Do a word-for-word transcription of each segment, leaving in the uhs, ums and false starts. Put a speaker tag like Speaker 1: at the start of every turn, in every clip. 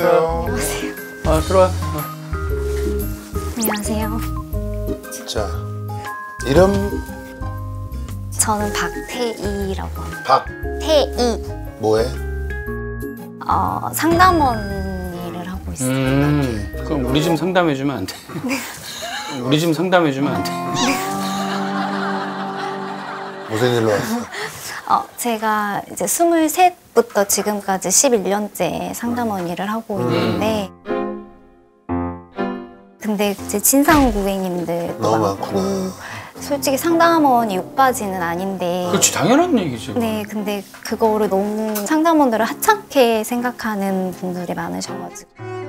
Speaker 1: 안녕하세요.
Speaker 2: 안녕하세요.
Speaker 3: 아, 들어와. 어.
Speaker 2: 안녕하세요.
Speaker 1: 자, 이름
Speaker 2: 저는 박태희라고 합니다.
Speaker 1: 박태희.
Speaker 2: 태희.
Speaker 1: 뭐해?
Speaker 2: 어, 상담원 일을 하고 있어요.
Speaker 3: 음, 그럼 우리 좀 상담해주면 안 돼? 우리 좀 상담해주면 안 돼?
Speaker 1: 무슨 일로 왔어?
Speaker 2: 어, 제가 이제 스물셋부터 지금까지 십일 년째 상담원 일을 하고 있는데 근데 이제 진상 고객님들도
Speaker 1: 너무
Speaker 2: 많고
Speaker 1: 많구나.
Speaker 2: 솔직히 상담원이 욕바지는 아닌데
Speaker 3: 그렇지, 당연한 얘기지.
Speaker 2: 네, 근데 그거를 너무 상담원들을 하찮게 생각하는 분들이 많으셔가지고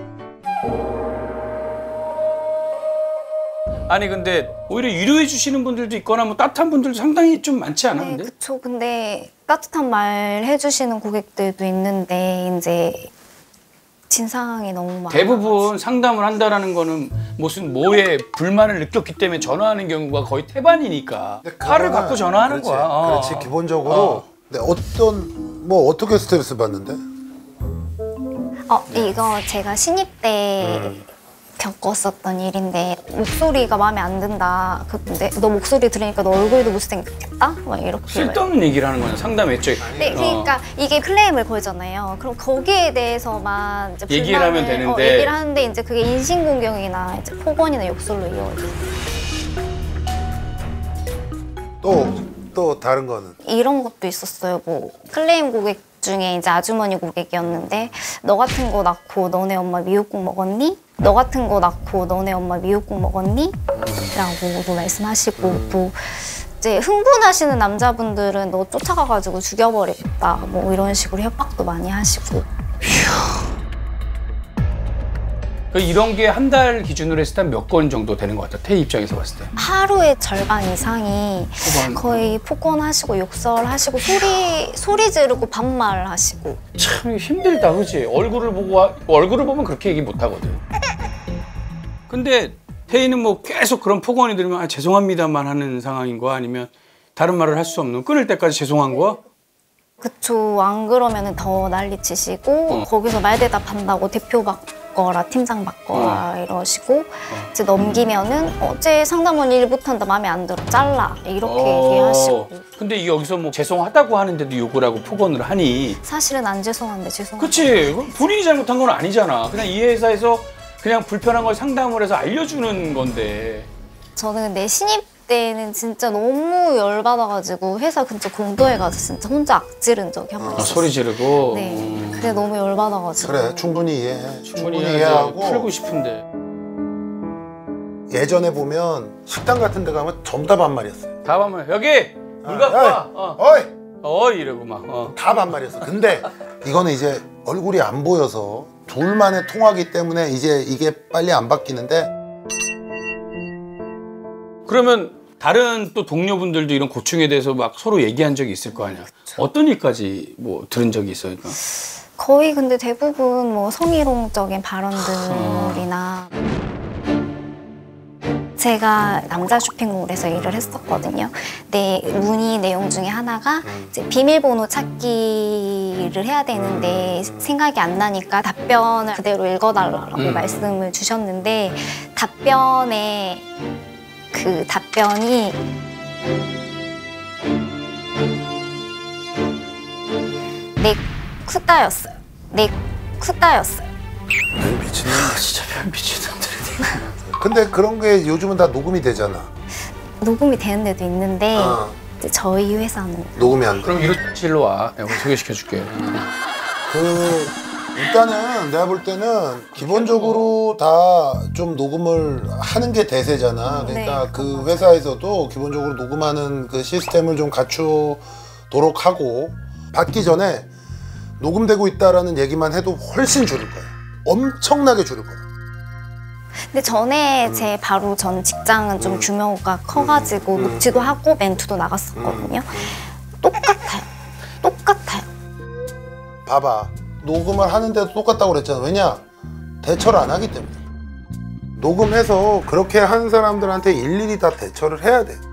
Speaker 3: 아니 근데 오히려 위로해 주시는 분들도 있거나 뭐 따뜻한 분들도 상당히 좀 많지 않아?
Speaker 2: 네,
Speaker 3: 근데?
Speaker 2: 그쵸. 근데 따뜻한 말 해주시는 고객들도 있는데 이제 진상이 너무 많아.
Speaker 3: 대부분 상담을 한다라는 거는 무슨 뭐에 불만을 느꼈기 때문에 전화하는 경우가 거의 태반이니까 칼을 갖고 전화하는
Speaker 1: 그렇지,
Speaker 3: 거야. 어.
Speaker 1: 그렇지, 기본적으로.
Speaker 3: 어.
Speaker 1: 근데 어떤 뭐 어떻게 스트레스 받는데?
Speaker 2: 어, 이거 제가 신입 때
Speaker 1: 음.
Speaker 2: 겪었었던 일인데 목소리가 마음에 안 든다. 근데 너 목소리 들으니까 너 얼굴도 못생겼겠다? 막 이렇게.
Speaker 3: 쓸데없는 얘기를 하는 거야. 상담했죠.
Speaker 2: 네, 그러니까 이게 클레임을 걸잖아요. 그럼 거기에 대해서만 이제
Speaker 3: 얘기를
Speaker 2: 불만을,
Speaker 3: 하면 되는데.
Speaker 2: 어, 얘기를 하는데 이제 그게 인신공격이나 이제 폭언이나 욕설로 이어져요.
Speaker 1: 또, 또 다른 거는?
Speaker 2: 이런 것도 있었어요. 뭐 클레임 고객 중에 이제 아주머니 고객이었는데 너 같은 거 낳고 너네 엄마 미역국 먹었니? 너 같은 거 낳고 너네 엄마 미역국 먹었니? 라고도 말씀하시고 또 이제 흥분하시는 남자분들은 너 쫓아가가지고 죽여버리겠다 뭐 이런 식으로 협박도 많이 하시고.
Speaker 3: 이런 게 한 달 기준으로 했을 때 몇 건 정도 되는 것 같아? 태희 입장에서 봤을 때.
Speaker 2: 하루의 절반 이상이
Speaker 3: 폭언.
Speaker 2: 거의 폭언하시고 욕설하시고 소리 소리 지르고 반말하시고.
Speaker 3: 참 힘들다, 그치? 얼굴을 보고 와- 얼굴을 보면 그렇게 얘기 못 하거든. 근데 태희는 뭐 계속 그런 폭언이 들으면 아, 죄송합니다만 하는 상황인 거야? 아니면 다른 말을 할 수 없는 끊을 때까지 죄송한 거야?
Speaker 2: 그쵸. 안 그러면 더 난리치시고
Speaker 3: 어.
Speaker 2: 거기서 말대답한다고 대표 바꿔라 팀장 바꿔라 이러시고 이제 넘기면은 어제 상담원 일 못한다 마음에 안 들어 잘라 이렇게
Speaker 3: 어.
Speaker 2: 얘기하시고.
Speaker 3: 근데 여기서 뭐 죄송하다고 하는데도 욕을 하고 폭언을 하니
Speaker 2: 사실은 안 죄송한데 죄송한데.
Speaker 3: 그치? 본인이 잘못한 건 아니잖아. 그냥 이 회사에서 그냥 불편한 걸 상담을 해서 알려주는 건데.
Speaker 2: 저는 근데 신입 때는 진짜 너무 열받아가지고 회사 근처 공도에 가서 진짜 혼자 악지른 적이 한 번
Speaker 3: 아,
Speaker 2: 있었어요.
Speaker 3: 소리 지르고.
Speaker 2: 네.
Speaker 3: 음,
Speaker 2: 근데 너무 열받아가지고.
Speaker 1: 그래, 충분히 이해해.
Speaker 3: 충분히
Speaker 1: 충분히
Speaker 3: 이해하고
Speaker 1: 이해하고.
Speaker 3: 풀고 싶은데.
Speaker 1: 예전에 보면 식당 같은 데 가면 전부 다 반말이었어요.
Speaker 3: 다 하면 여기 물 갖고
Speaker 1: 어이,
Speaker 3: 와. 어.
Speaker 1: 어이!
Speaker 3: 어이 이러고 막. 어.
Speaker 1: 다 반말이었어. 근데 이거는 이제 얼굴이 안 보여서 둘만의 통화기 때문에 이제 이게 빨리 안 바뀌는데
Speaker 3: 그러면 다른 또 동료분들도 이런 고충에 대해서 막 서로 얘기한 적이 있을 거 아니야. 어떤 일까지 뭐 들은 적이 있어요? 그러니까?
Speaker 2: 거의 근데 대부분 뭐 성희롱적인 발언들이나 제가 남자 쇼핑몰에서 일을 했었거든요. 근데 문의 내용 중에 하나가 이제 비밀번호 찾기를 해야 되는데 생각이 안 나니까 답변을 그대로 읽어달라고
Speaker 3: 음.
Speaker 2: 말씀을 주셨는데 답변에 그 답변이 내 쿠따였어요. 내 쿠따였어요.
Speaker 1: 미친놈.
Speaker 3: 아, 진짜 별 미친놈들이.
Speaker 1: 근데 그런 게 요즘은 다 녹음이 되잖아.
Speaker 2: 녹음이 되는 데도 있는데
Speaker 1: 어.
Speaker 2: 이제 저희 회사는
Speaker 1: 녹음이 안 돼.
Speaker 3: 그럼 이로 일로 와. 내가 소개시켜줄게.
Speaker 1: 그 일단은 내가 볼 때는 기본적으로 다 좀 녹음을 하는 게 대세잖아. 그러니까
Speaker 2: 네,
Speaker 1: 그 회사에서도 기본적으로 녹음하는 그 시스템을 좀 갖추도록 하고 받기 전에 녹음되고 있다라는 얘기만 해도 훨씬 줄일 거야. 엄청나게 줄일 거야.
Speaker 2: 근데 전에
Speaker 1: 음.
Speaker 2: 제 바로 전 직장은 좀 규모가 커가지고
Speaker 1: 음.
Speaker 2: 녹취도 하고 멘트도 나갔었거든요. 똑같아요. 똑같아요.
Speaker 1: 봐봐. 녹음을 하는데도 똑같다고 그랬잖아. 왜냐? 대처를 안 하기 때문에. 녹음해서 그렇게 한 사람들한테 일일이 다 대처를 해야 돼.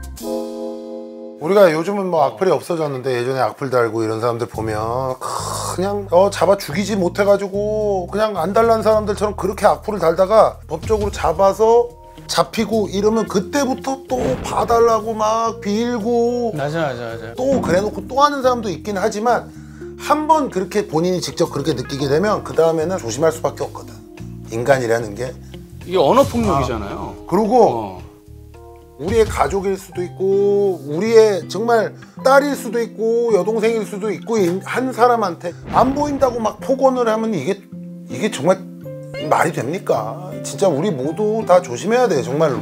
Speaker 1: 우리가 요즘은 뭐 악플이 없어졌는데 예전에 악플 달고 이런 사람들 보면 크, 그냥 어 잡아 죽이지 못해가지고 그냥 안달난 사람들처럼 그렇게 악플을 달다가 법적으로 잡아서 잡히고 이러면 그때부터 또 봐달라고 막 빌고
Speaker 3: 맞아 맞아 맞아.
Speaker 1: 또 그래놓고 또 하는 사람도 있긴 하지만 한 번 그렇게 본인이 직접 그렇게 느끼게 되면 그 다음에는 조심할 수밖에 없거든. 인간이라는 게.
Speaker 3: 이게 언어 폭력이잖아요.
Speaker 1: 그리고
Speaker 3: 어.
Speaker 1: 우리의 가족일 수도 있고 우리의 정말 딸일 수도 있고 여동생일 수도 있고 한 사람한테 안 보인다고 막 폭언을 하면 이게 이게 정말 말이 됩니까? 진짜 우리 모두 다 조심해야 돼 정말로.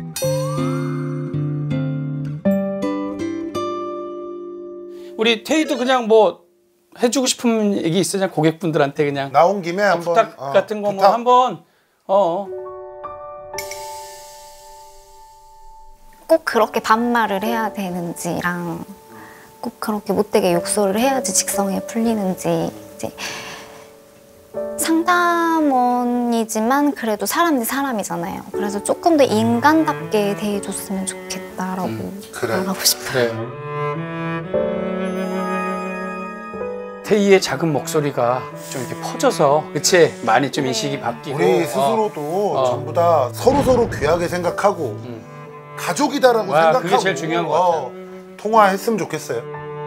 Speaker 3: 우리 테이도 그냥 뭐 해주고 싶은 얘기 있어? 그냥 고객분들한테 그냥
Speaker 1: 나온 김에
Speaker 3: 아,
Speaker 1: 한번
Speaker 3: 부탁
Speaker 1: 어,
Speaker 3: 같은 거 뭐
Speaker 1: 부탁.
Speaker 3: 한번 어.
Speaker 2: 꼭 그렇게 반말을 해야 되는지랑 꼭 그렇게 못되게 욕설을 해야지 직성에 풀리는지 이제 상담원이지만 그래도 사람 대 사람이잖아요. 그래서 조금 더 인간답게 대해줬으면 좋겠다라고
Speaker 3: 음,
Speaker 1: 그래.
Speaker 2: 말하고 싶어요.
Speaker 3: 그래. 테이의 작은 목소리가 좀 이렇게 퍼져서 그치? 많이 좀 인식이 바뀌고
Speaker 1: 우리 스스로도
Speaker 3: 어.
Speaker 1: 전부 다 서로 서로 귀하게 생각하고
Speaker 3: 음.
Speaker 1: 가족이다라고
Speaker 3: 와,
Speaker 1: 생각하고
Speaker 3: 그게 제일 중요한 것 같아요.
Speaker 1: 어, 통화했으면 좋겠어요.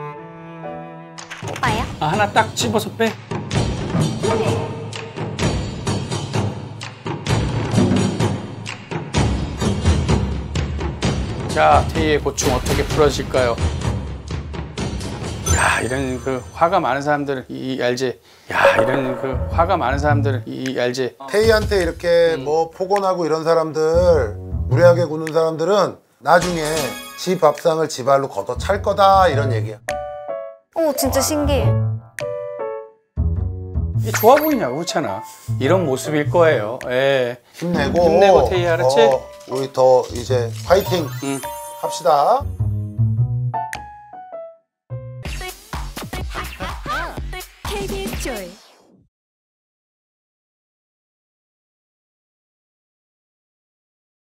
Speaker 2: 오빠야?
Speaker 3: 아, 하나 딱 집어서 빼. 자, 테이의 고충 어떻게 풀어질까요? 야, 이런 그 화가 많은 사람들 이 알지? 야, 이런 그 화가 많은 사람들 이 알지?
Speaker 1: 테이한테 이렇게
Speaker 3: 음.
Speaker 1: 뭐 폭언하고 이런 사람들 무례하게 구는 사람들은 나중에 지 밥상을 지 발로 걷어 찰 거다 이런 얘기야.
Speaker 2: 오 진짜 신기해.
Speaker 3: 이게 좋아 보이냐고 그렇잖아. 이런 모습일 거예요. 예.
Speaker 1: 힘내고
Speaker 3: 힘내고 테이 알았지?
Speaker 1: 어, 우리 더 이제 파이팅
Speaker 3: 응.
Speaker 1: 합시다.
Speaker 4: 케이비에스 조이